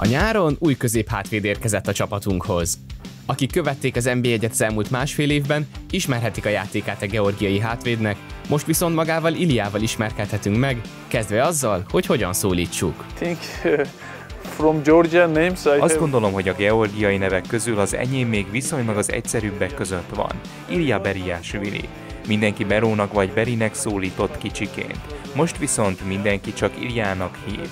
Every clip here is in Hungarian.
nyáron új középhátvéd érkezett a csapatunkhoz. Akik követték az NB1-et az elmúlt másfél évben, ismerhetik a játékát a georgiai hátvédnek, most viszont magával Iliával ismerkedhetünk meg, kezdve azzal, hogy hogyan szólítsuk. Azt gondolom, hogy a georgiai nevek közül az enyém még viszonylag az egyszerűbbek között van. Ilya Beriashvili. Mindenki Berónak vagy Berinek szólított kicsiként. Most viszont mindenki csak Ilyának hív.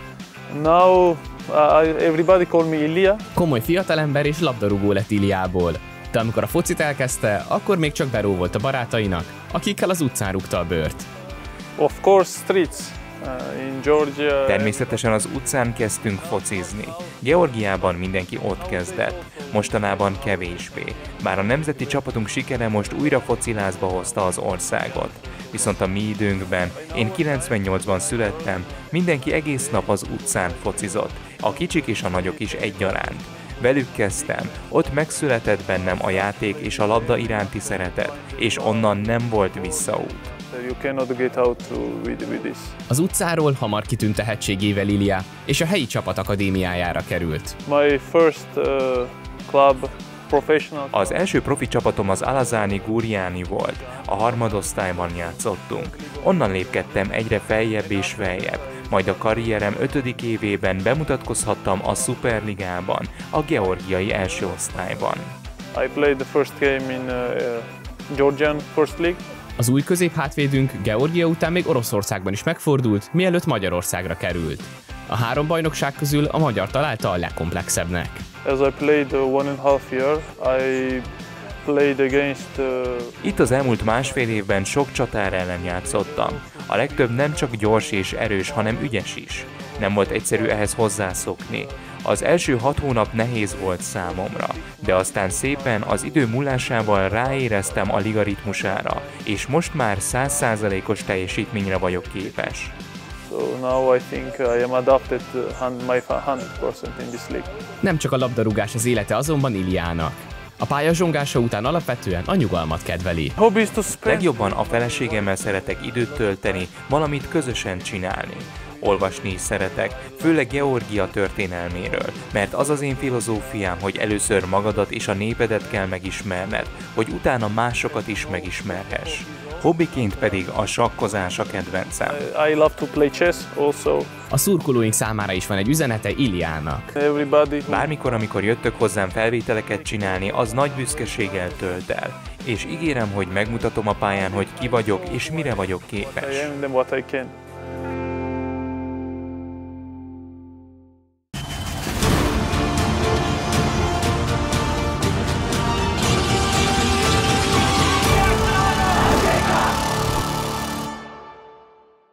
Now everybody call me Ilya. Komoly fiatalember és labdarúgó lett Iliából. De amikor a focit elkezdte, akkor még csak Beró volt a barátainak, akikkel az utcán rúgta a bőrt. Of course, streets. In Georgia. Természetesen az utcán kezdtünk focizni. Georgiában mindenki ott kezdett, mostanában kevésbé. Bár a nemzeti csapatunk sikere most újra focilázba hozta az országot. Viszont a mi időnkben, én 98-ban születtem, mindenki egész nap az utcán focizott, a kicsik és a nagyok is egyaránt. Velük kezdtem, ott megszületett bennem a játék és a labda iránti szeretet, és onnan nem volt visszaút. You cannot get out with this. Az utcáról hamar kitűnt tehetségével Ilya, és a helyi csapat akadémiájára került. My first club professional. Az első profi csapatom az Alazani Gurjani volt, a harmadosztályban játszottunk. Onnan lépkedtem egyre feljebb és feljebb, majd a karrierem 5. évében bemutatkozhattam a Szuperligában, a georgiai első osztályban. I played the first game in Georgian First League. Az új középhátvédünk Georgia után még Oroszországban is megfordult, mielőtt Magyarországra került. A 3 bajnokság közül a magyar találta a legkomplexebbnek. As I played 1.5 year, I played against. Itt az elmúlt másfél évben sok csatár ellen játszottam. A legtöbb nem csak gyors és erős, hanem ügyes is. Nem volt egyszerű ehhez hozzászokni. Az első 6 hónap nehéz volt számomra, de aztán szépen az idő múlásával ráéreztem a liga ritmusára, és most már 100%-os teljesítményre vagyok képes. So now I think I am adapted my 100% in this league. Nem csak a labdarúgás az élete azonban Ilyának. A pályazsongása után alapvetően a nyugalmat kedveli. Legjobban a feleségemmel szeretek időt tölteni, valamit közösen csinálni. Olvasni is szeretek, főleg Georgia történelméről, mert az az én filozófiám, hogy először magadat és a népedet kell megismerned, hogy utána másokat is megismerhess. Hobbiként pedig a sakkozás a kedvencem. I love to play chess also. A szurkolóink számára is van egy üzenete Ilyának. Bármikor, amikor jöttök hozzám felvételeket csinálni, az nagy büszkeséggel tölt el. És ígérem, hogy megmutatom a pályán, hogy ki vagyok és mire vagyok képes. I am what I can.